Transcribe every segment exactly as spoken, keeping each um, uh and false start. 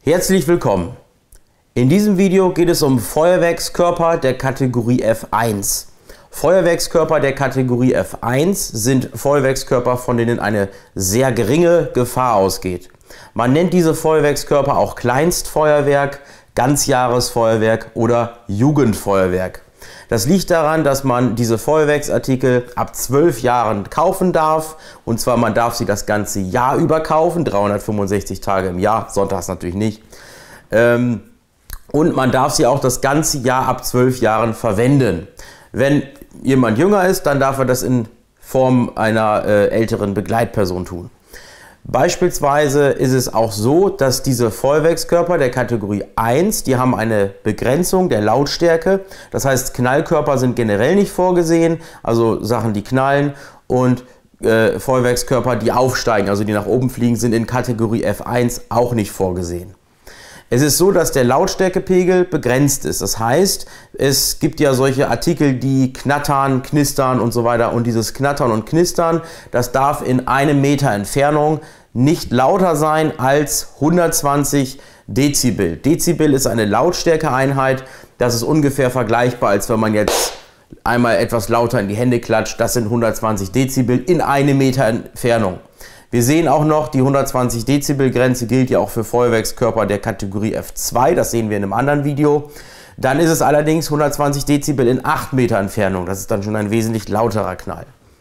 Herzlich willkommen! In diesem Video geht es um Feuerwerkskörper der Kategorie F eins. Feuerwerkskörper der Kategorie F eins sind Feuerwerkskörper, von denen eine sehr geringe Gefahr ausgeht. Man nennt diese Feuerwerkskörper auch Kleinstfeuerwerk, Ganzjahresfeuerwerk oder Jugendfeuerwerk. Das liegt daran, dass man diese Feuerwerksartikel ab zwölf Jahren kaufen darf. Und zwar, man darf sie das ganze Jahr über kaufen, dreihundertfünfundsechzig Tage im Jahr, sonntags natürlich nicht. Ähm, und man darf sie auch das ganze Jahr ab zwölf Jahren verwenden. Wenn jemand jünger ist, dann darf er das in Form einer äh, älteren Begleitperson tun. Beispielsweise ist es auch so, dass diese Feuerwerkskörper der Kategorie eins, die haben eine Begrenzung der Lautstärke. Das heißt, Knallkörper sind generell nicht vorgesehen, also Sachen, die knallen, und äh, Feuerwerkskörper, die aufsteigen, also die nach oben fliegen, sind in Kategorie F eins auch nicht vorgesehen. Es ist so, dass der Lautstärkepegel begrenzt ist. Das heißt, es gibt ja solche Artikel, die knattern, knistern und so weiter. Und dieses Knattern und Knistern, das darf in einem Meter Entfernung nicht lauter sein als hundertzwanzig Dezibel. Dezibel ist eine Lautstärkeeinheit. Das ist ungefähr vergleichbar, als wenn man jetzt einmal etwas lauter in die Hände klatscht. Das sind hundertzwanzig Dezibel in einem Meter Entfernung. Wir sehen auch noch, die hundertzwanzig Dezibel Grenze gilt ja auch für Feuerwerkskörper der Kategorie F zwei, das sehen wir in einem anderen Video. Dann ist es allerdings hundertzwanzig Dezibel in acht Meter Entfernung, das ist dann schon ein wesentlich lauterer Knall.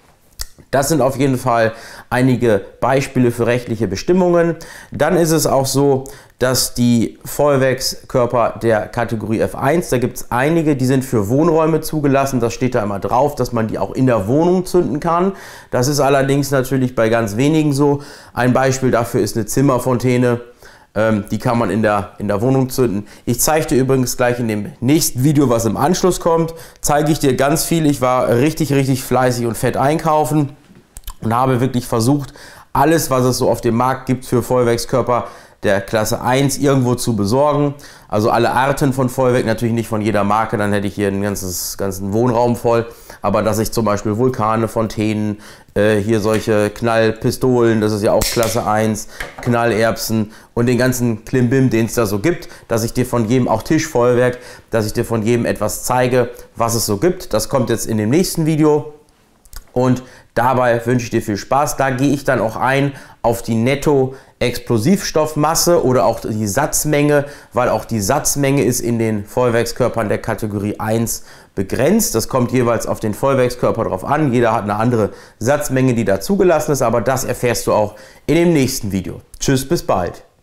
Das sind auf jeden Fall einige Beispiele für rechtliche Bestimmungen. Dann ist es auch so, dass die Feuerwerkskörper der Kategorie F eins, da gibt es einige, die sind für Wohnräume zugelassen. Das steht da immer drauf, dass man die auch in der Wohnung zünden kann. Das ist allerdings natürlich bei ganz wenigen so. Ein Beispiel dafür ist eine Zimmerfontäne. Ähm, die kann man in der, in der Wohnung zünden. Ich zeige dir übrigens gleich in dem nächsten Video, was im Anschluss kommt, zeige ich dir ganz viel. Ich war richtig, richtig fleißig und fett einkaufen und habe wirklich versucht, alles, was es so auf dem Markt gibt für Feuerwerkskörper der Klasse eins irgendwo zu besorgen. Also alle Arten von Feuerwerk, natürlich nicht von jeder Marke, dann hätte ich hier einen ganzes, ganzen Wohnraum voll. Aber dass ich zum Beispiel Vulkane, Fontänen, äh, hier solche Knallpistolen, das ist ja auch Klasse eins, Knallerbsen und den ganzen Klimbim, den es da so gibt, dass ich dir von jedem, auch Tischfeuerwerk, dass ich dir von jedem etwas zeige, was es so gibt. Das kommt jetzt in dem nächsten Video. Und dabei wünsche ich dir viel Spaß. Da gehe ich dann auch ein auf die Netto-Explosivstoffmasse oder auch die Satzmenge, weil auch die Satzmenge ist in den Feuerwerkskörpern der Kategorie eins begrenzt. Das kommt jeweils auf den Feuerwerkskörper drauf an. Jeder hat eine andere Satzmenge, die da zugelassen ist, aber das erfährst du auch in dem nächsten Video. Tschüss, bis bald.